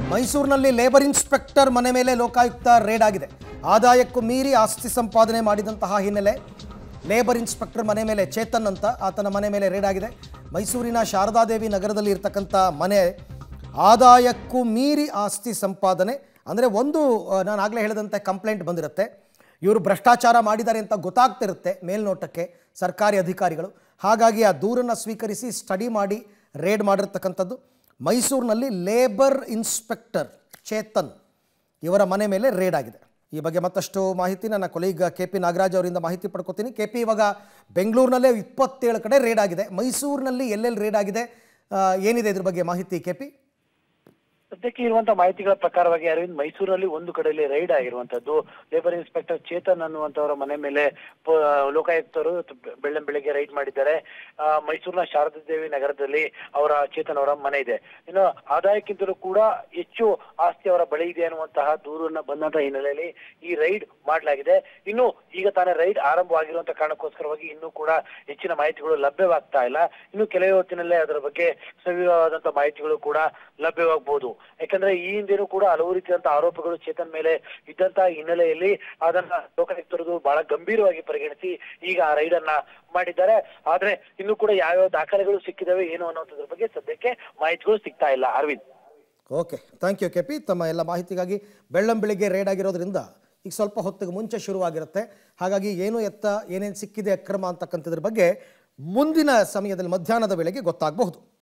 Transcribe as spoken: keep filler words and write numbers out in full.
ಮೈಸೂರಿನಲ್ಲಿ labour inspector ಮನೆ ಮೇಲೆ ಲೋಕಾಯುಕ್ತ ರೇಡ್ ಆಗಿದೆ. ಆದಾಯಕ್ಕೂ ಮೀರಿ ಆಸ್ತಿ ಸಂಪಾದನೆ ಮಾಡಿದಂತಹ ಹಿನ್ನೆಲೆ ಲೇಬರ್ ಇನ್ಸ್ಪೆಕ್ಟರ್ ಮನೆ ಮೇಲೆ ಚೇತನ್ ಅಂತ ಆತನ ಮನೆ ಮೇಲೆ ರೇಡ್ ಆಗಿದೆ. ಮೈಸೂರಿನ ಶಾರದಾದೇವಿ ನಗರದಲ್ಲಿ ಇರತಕ್ಕಂಥ ಮನೆ ಆದಾಯಕ್ಕೂ ಮೀರಿ ಆಸ್ತಿ ಸಂಪಾದನೆ ಅಂದರೆ ಒಂದು ನಾನು ಆಗಲೇ ಹೇಳಿದಂತೆ ಕಂಪ್ಲೇಂಟ್ ಬಂದಿರುತ್ತೆ. ಇವರು ಭ್ರಷ್ಟಾಚಾರ ಮಾಡಿದ್ದಾರೆ ಅಂತ ಗೊತ್ತಾಗ್ತಿರುತ್ತೆ ಮೇಲ್ನೋಟಕ್ಕೆ ಸರ್ಕಾರಿ ಅಧಿಕಾರಿಗಳು. ಹಾಗಾಗಿ ಆ ದೂರನ್ನು ಸ್ವೀಕರಿಸಿ ಸ್ಟಡಿ ಮಾಡಿ ರೇಡ್ ಮಾಡಿರ್ತಕ್ಕಂಥದ್ದು. ಮೈಸೂರಿನಲ್ಲಿ ಲೇಬರ್ ಇನ್ಸ್ಪೆಕ್ಟರ್ ಚೇತನ್ ಇವರ ಮನೆ ಮೇಲೆ ರೇಡ್ ಆಗಿದೆ. ಈ ಬಗ್ಗೆ ಮತ್ತಷ್ಟು ಮಾಹಿತಿ ನನ್ನ ಕೊಲೀಗ್ ಕೆ ಪಿ ನಾಗರಾಜ್ ಅವರಿಂದ ಮಾಹಿತಿ ಪಡ್ಕೋತೀನಿ. ಕೆ ಪಿ, ಇವಾಗ ಬೆಂಗಳೂರಿನಲ್ಲೇ ಇಪ್ಪತ್ತೇಳು ಕಡೆ ರೇಡ್ ಆಗಿದೆ, ಮೈಸೂರಿನಲ್ಲಿ ಎಲ್ಲೆಲ್ಲಿ ರೇಡ್ ಆಗಿದೆ, ಏನಿದೆ ಇದ್ರ ಬಗ್ಗೆ ಮಾಹಿತಿ ಕೆ ಪಿ? ಸದ್ಯಕ್ಕೆ ಇರುವಂತಹ ಮಾಹಿತಿಗಳ ಪ್ರಕಾರವಾಗಿ ಅರವಿಂದ್, ಮೈಸೂರಲ್ಲಿ ಒಂದು ಕಡೆಯಲ್ಲಿ ರೈಡ್ ಆಗಿರುವಂತದ್ದು. ಲೇಬರ್ ಇನ್ಸ್ಪೆಕ್ಟರ್ ಚೇತನ್ ಅನ್ನುವಂತವರ ಮನೆ ಮೇಲೆ ಲೋಕಾಯುಕ್ತರು ಬೆಳ್ಳಂ ಬೆಳಿಗ್ಗೆ ರೈಡ್ ಮಾಡಿದ್ದಾರೆ. ಮೈಸೂರಿನ ಶಾರದಾದೇವಿ ನಗರದಲ್ಲಿ ಅವರ ಚೇತನ್ ಅವರ ಮನೆ ಇದೆ. ಇನ್ನು ಆದಾಯಕ್ಕಿಂತಲೂ ಕೂಡ ಹೆಚ್ಚು ಆಸ್ತಿ ಅವರ ಬಳಿ ಇದೆ ಅನ್ನುವಂತಹ ದೂರನ್ನ ಬಂದಂತಹ ಹಿನ್ನೆಲೆಯಲ್ಲಿ ಈ ರೈಡ್ ಮಾಡಲಾಗಿದೆ. ಇನ್ನು ಈಗ ತಾನೇ ರೈಡ್ ಆರಂಭವಾಗಿರುವಂತಹ ಕಾರಣಕ್ಕೋಸ್ಕರವಾಗಿ ಇನ್ನೂ ಕೂಡ ಹೆಚ್ಚಿನ ಮಾಹಿತಿಗಳು ಲಭ್ಯವಾಗ್ತಾ ಇಲ್ಲ. ಇನ್ನು ಕೆಲವೇ ಹೊತ್ತಿನಲ್ಲೇ ಅದರ ಬಗ್ಗೆ ಸವಿವರವಾದಂತಹ ಮಾಹಿತಿಗಳು ಕೂಡ ಲಭ್ಯವಾಗಬಹುದು. ಯಾಕಂದ್ರೆ ಈ ಹಿಂದೆನೂ ಕೂಡ ಹಲವು ರೀತಿಯಾದಂತಹ ಆರೋಪಗಳು ಚೇತನ್ ಮೇಲೆ ಇದ್ದಂತಹ ಹಿನ್ನೆಲೆಯಲ್ಲಿ ಅದನ್ನ ಲೋಕಾಯುಕ್ತರು ಬಹಳ ಗಂಭೀರವಾಗಿ ಪರಿಗಣಿಸಿ ಈಗ ಆ ರೈಡ್ ಅನ್ನ ಮಾಡಿದ್ದಾರೆ. ಆದ್ರೆ ಇನ್ನು ಕೂಡ ಯಾವ್ಯಾವ ದಾಖಲೆಗಳು ಸಿಕ್ಕಿದಾವೆ ಏನು ಅನ್ನೋದ್ರ ಬಗ್ಗೆ ಸದ್ಯಕ್ಕೆ ಮಾಹಿತಿಗಳು ಸಿಗ್ತಾ ಇಲ್ಲ. Arvind, okay, thank you K P. ತಮ್ಮ ಎಲ್ಲ ಮಾಹಿತಿಗಾಗಿ. ಬೆಳ್ಳಂ ಬೆಳಿಗ್ಗೆ ರೇಡ್ ಆಗಿರೋದ್ರಿಂದ ಈಗ ಸ್ವಲ್ಪ ಹೊತ್ತಿಗೆ ಮುಂಚೆ ಶುರುವಾಗಿರುತ್ತೆ. ಹಾಗಾಗಿ ಏನು ಎತ್ತ ಏನೇನು ಸಿಕ್ಕಿದೆ ಅಕ್ರಮ ಅಂತಕ್ಕಂಥದ್ರ ಬಗ್ಗೆ ಮುಂದಿನ ಸಮಯದಲ್ಲಿ ಮಧ್ಯಾಹ್ನದ ವೇಳೆಗೆ ಗೊತ್ತಾಗಬಹುದು.